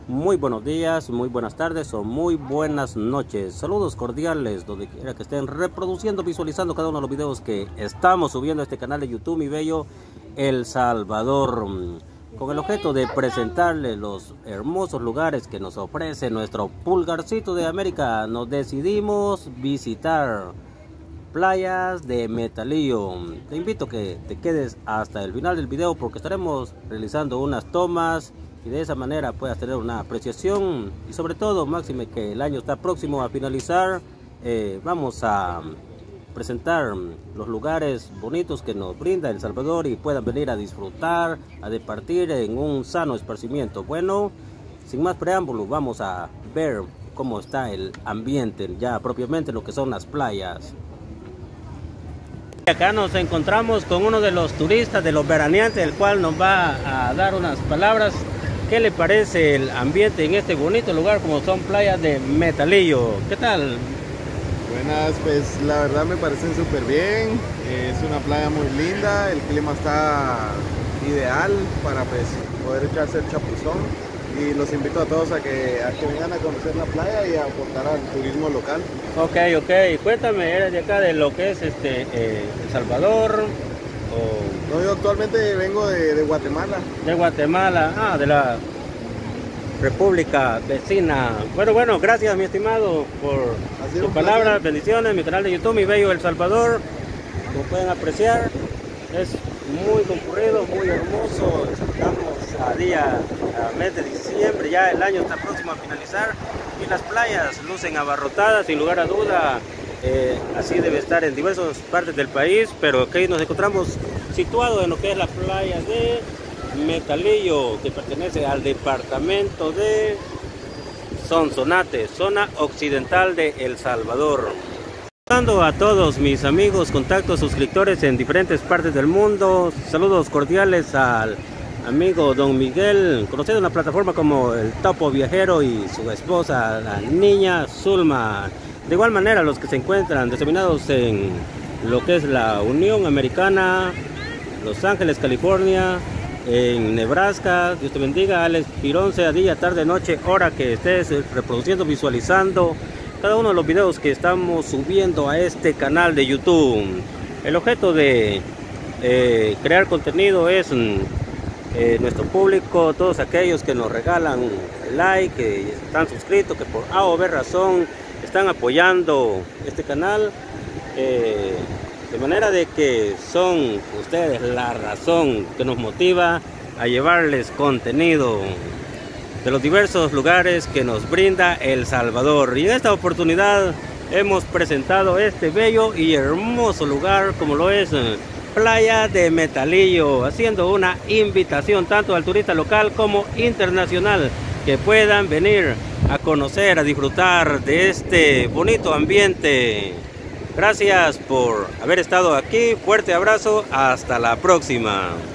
Muy buenos días, muy buenas tardes o muy buenas noches. Saludos cordiales donde quiera que estén reproduciendo, visualizando cada uno de los videos que estamos subiendo a este canal de YouTube, mi bello El Salvador, con el objeto de presentarles los hermosos lugares que nos ofrece nuestro pulgarcito de América. Nos decidimos visitar playas de Metalillo. Te invito a que te quedes hasta el final del video porque estaremos realizando unas tomas y de esa manera puedas tener una apreciación, y sobre todo, máxime que el año está próximo a finalizar, vamos a presentar los lugares bonitos que nos brinda El Salvador y puedan venir a disfrutar, a departir en un sano esparcimiento. Bueno, sin más preámbulos, vamos a ver cómo está el ambiente, ya propiamente lo que son las playas. Acá nos encontramos con uno de los turistas, de los veraneantes, el cual nos va a dar unas palabras. ¿Qué le parece el ambiente en este bonito lugar como son playas de Metalillo? ¿Qué tal? Buenas, pues la verdad me parecen súper bien. Es una playa muy linda, el clima está ideal para pues poder echarse el chapuzón. Y los invito a todos a que vengan a conocer la playa y a aportar al turismo local. Ok. Cuéntame, ¿eres de acá de lo que es El Salvador? No, yo actualmente vengo de Guatemala. De Guatemala, de la República vecina. Bueno, gracias mi estimado por tus palabras, bendiciones. Mi canal de YouTube, mi bello El Salvador, como pueden apreciar, es muy concurrido, muy hermoso. Estamos a mes de diciembre, ya el año está próximo a finalizar y las playas lucen abarrotadas, sin lugar a duda. Así debe estar en diversas partes del país, pero aquí nos encontramos situados en lo que es la playa de Metalillo, que pertenece al departamento de Sonsonate, zona occidental de El Salvador. Saludando a todos mis amigos, contactos, suscriptores en diferentes partes del mundo. Saludos cordiales al amigo Don Miguel, conocido en la plataforma como el Topo Viajero, y su esposa, la niña Zulma. De igual manera, los que se encuentran diseminados en lo que es la Unión Americana, Los Ángeles, California, en Nebraska, Dios te bendiga. Alex Pirón, sea día, tarde, noche, hora que estés reproduciendo, visualizando cada uno de los videos que estamos subiendo a este canal de YouTube. El objeto de crear contenido es nuestro público, todos aquellos que nos regalan like, que están suscritos, que por A o B razón están apoyando este canal, de manera de que son ustedes la razón que nos motiva a llevarles contenido de los diversos lugares que nos brinda El Salvador. Y en esta oportunidad hemos presentado este bello y hermoso lugar como lo es Playa de Metalillo, haciendo una invitación tanto al turista local como internacional que puedan venir a conocer, a disfrutar de este bonito ambiente. Gracias por haber estado aquí, fuerte abrazo, hasta la próxima.